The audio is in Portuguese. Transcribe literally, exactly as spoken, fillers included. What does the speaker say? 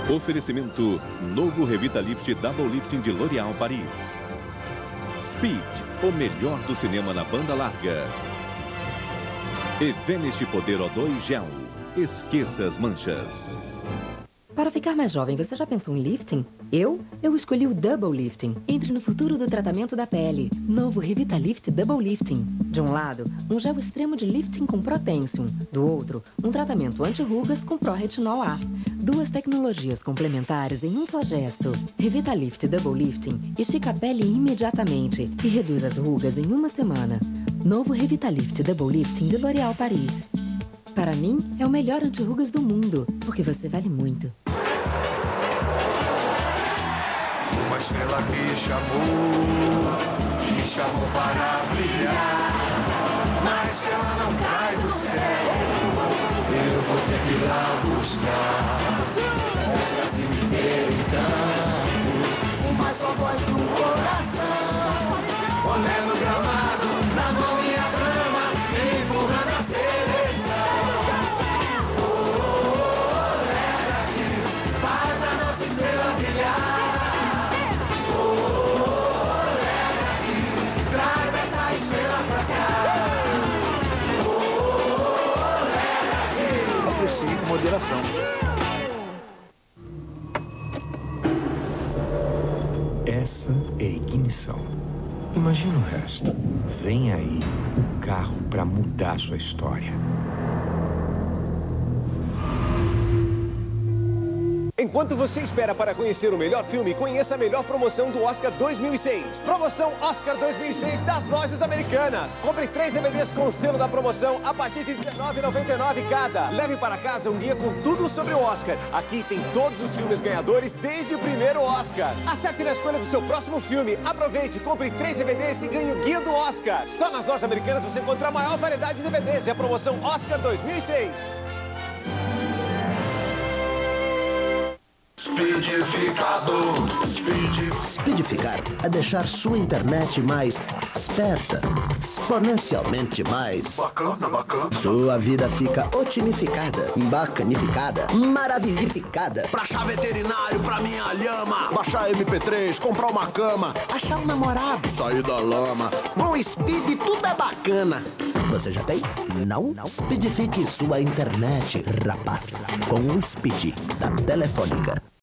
Oferecimento novo Revitalift Double Lifting de L'Oréal Paris. Speed, o melhor do cinema na banda larga. E Vanish Poder O dois Gel. Esqueça as manchas. Para ficar mais jovem, você já pensou em lifting? Eu? Eu escolhi o Double Lifting. Entre no futuro do tratamento da pele. Novo Revitalift Double Lifting. De um lado, um gel extremo de lifting com Protensium. Do outro, um tratamento anti-rugas com Pro-Retinol A. Duas tecnologias complementares em um só gesto. Revitalift Double Lifting estica a pele imediatamente e reduz as rugas em uma semana. Novo Revitalift Double Lifting de L'Oréal Paris. Para mim, é o melhor anti-rugas do mundo, porque você vale muito. Uma estrela me chamou, me chamou para brilhar. Mas se ela não cai do céu, eu vou ter que ir lá buscar. É o Brasil inteiro então, uma só voz no coração. Olhando no gramado, na mão e a grama, empurrando a seleção. Oh, oh, oh, é Brasil, faz a nossa estrela brilhar. Oh, oh, oh, é Brasil, traz essa estrela pra cá. Oh, oh, oh, é Brasil. Aprecie com moderação. Essa é a ignição. Imagina o resto. Vem aí o carro para mudar sua história. Enquanto você espera para conhecer o melhor filme, conheça a melhor promoção do Oscar dois mil e seis. Promoção Oscar dois mil e seis das lojas americanas. Compre três D V Ds com o selo da promoção a partir de dezenove reais e noventa e nove centavos cada. Leve para casa um guia com tudo sobre o Oscar. Aqui tem todos os filmes ganhadores desde o primeiro Oscar. Acerte na escolha do seu próximo filme. Aproveite, compre três D V Ds e ganhe o guia do Oscar. Só nas lojas americanas você encontra a maior variedade de D V Ds. É a promoção Oscar dois mil e seis. Speedificador, speed. Speedificar é deixar sua internet mais esperta, exponencialmente mais... Bacana, bacana. Sua vida fica otimificada, bacanificada, maravilhificada. Pra achar veterinário, pra minha lhama. Baixar M P três, comprar uma cama. Achar um namorado, Sair da lama. com o Speed tudo é bacana. Você já tem? Não? Não. Speedifique sua internet, rapaz. Com o Speed da Telefônica.